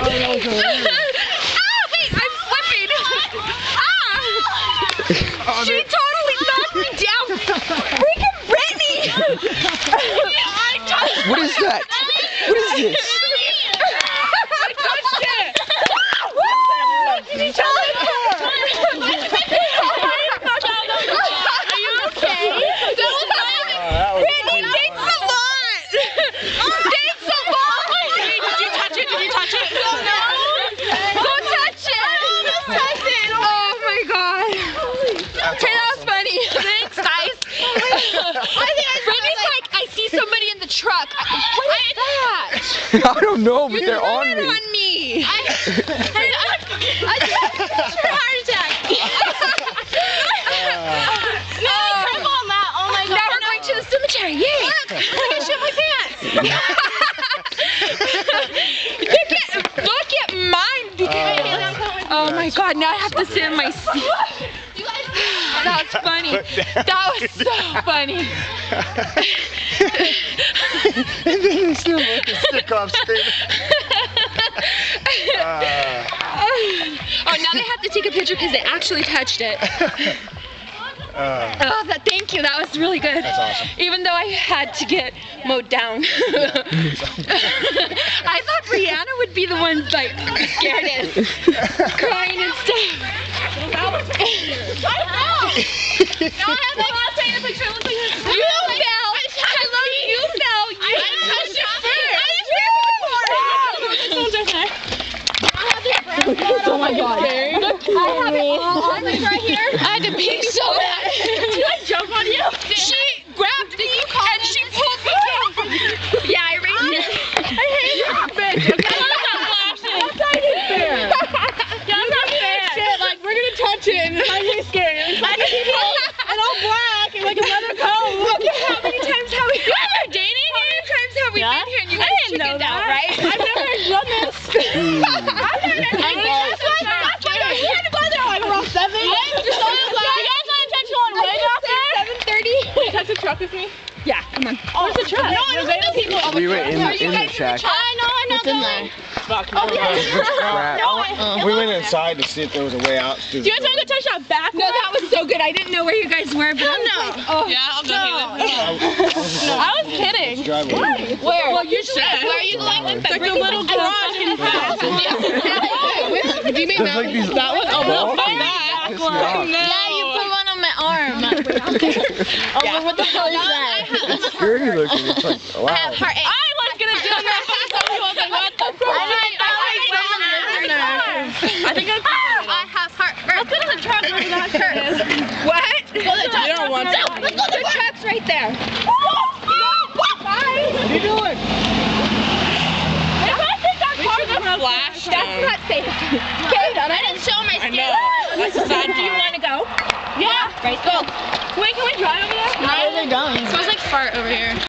Oh, that was hilarious. Hey, I'm flipping. Oh, She totally knocked me down. Freaking Brittany. What is that? What is this? I touched it. What did you tell me for? Are you okay? Brittany, thanks a lot. Thanks a lot. Did you touch it? Did you touch it? No. Go touch it. Touch it. Oh my god. Okay, that was funny. Thanks, guys. Brittany's like, I see somebody in the truck. What is that? I don't know, but they're on me. On me. I heart attack. Now we're going to the cemetery. Yay! Look, I shit my pants. look at mine. Oh my god, now I have to sit in my seat. That was funny. That was so funny. And then they still make a stick off screen. Oh, now they have to take a picture because they actually touched it. Thank you. That was really good. That's awesome. Even though I had to get mowed down. I thought Brianna would be the one like scared and crying and stuff. I know. Now I have to take a picture. It looks like this. You fell. I love you fell. You touched it first. Oh my god. I have it all on me right here. I had to pee so bad. Did I jump on you? She grabbed me and she pulled me down. Yeah, I raised it. I hate you, bitch. That's not fair. That's not fair. Shit, like we're gonna touch it and it's not really scary. And all black and like another coat. Look at how many times have we been here dating? How many times have we been here and you guys chickened out, right? I've never done this. Truck with me? Yeah, come on. Oh, where's the truck? No, I know people. We were in the shack. I know, It's in there. Fuck, no. We went inside to see if there was a way out. Do you guys want to go touch that back? No, that was so good. I didn't know where you guys were, but yeah, I'll go. I was kidding. Where? Well, you said. Where are you going? It's like a little garage in the house. Do you mean that one? Oh, no. Yeah, you put one on my arm. What the hell is that? It's scary looking. It's like, wow. I was gonna do that, but someone was like, what the fuck? I think I have heartburn. Let's go to the truck where the truck is. What? You don't want to. Let's go to the truck's right there. What are you doing? That's not safe. Okay, I didn't show my skin. Do you want to go? Yeah. Right, go. Wait, can we drive over there? Where are they going? It smells like fart over here.